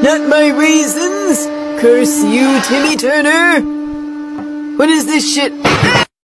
Not my raisins! Curse you, Timmy Turner! What is this shit?